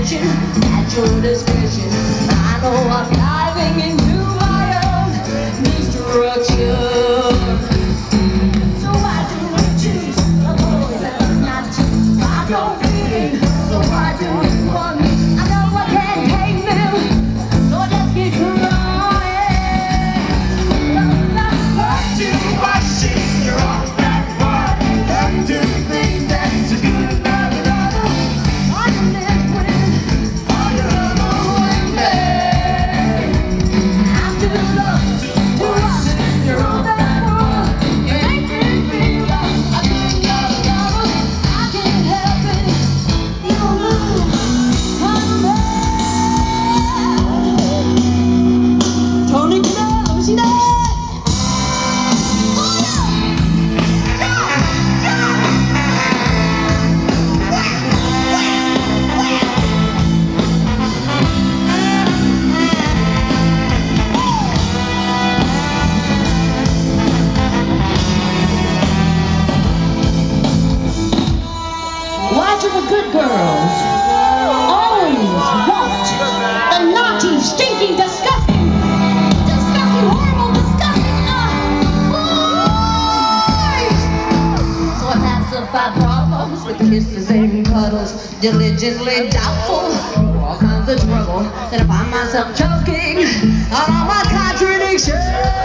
attention at your discretion. I know I'm diving into my own destruction. So why do we choose a voice that's not to my own feeling? So why do we want me? I know I can't hate them, so I just keep running. Why do I see you're on that one? Why do you think that's a good enough? I can live with all your other women. I'm too lost to watch you're on that world. You make me feel like I couldn't love another. I can't help it. You move from there. Tony knows that. Why do the good girls always want the naughty, stinky, disgusting, horrible, disgusting boys? So I pacify problems with kisses and cuddles, diligently doubtful for all kinds of trouble. Then I find myself choking on all my contradictions.